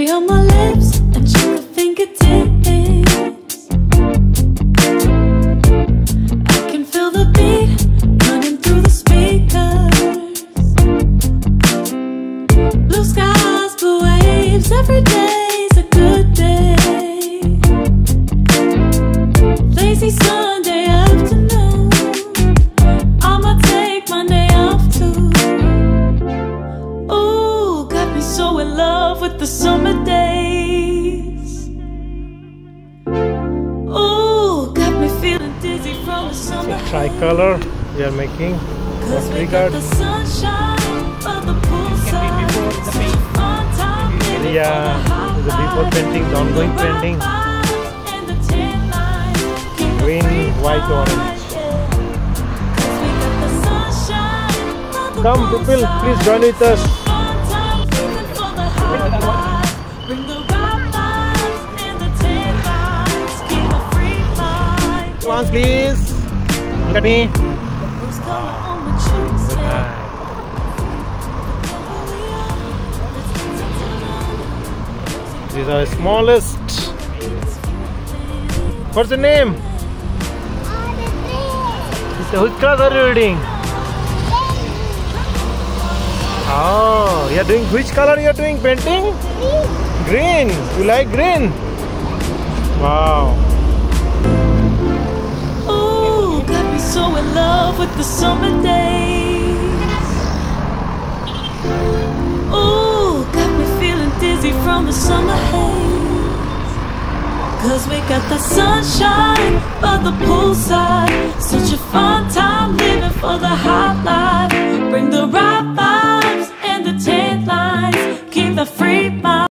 cherry on my lips and sugar fingertips. I can feel the beat running through the speakers. Blue skies, blue waves, every day's a good day. Lazy Sunday afternoon, I'ma take my day off too. Ooh, got me so in love with the summer days. Ooh, got me feeling dizzy from the summer. So tricolor we are making. Cause we got the sunshine of the poolside. Such a fun time. Yeah, the before painting, the ongoing painting. Green, white, orange. Come people, please join with us. Once please. Look at me. These are the smallest. What's the name? Which class are you reading? Oh, you are doing which color you are doing painting? Green. You like green? Wow. Ooh, got me so in love with the summer days. Ooh, got me feeling dizzy from the summer haze. Cause we got the sunshine by the poolside. Such a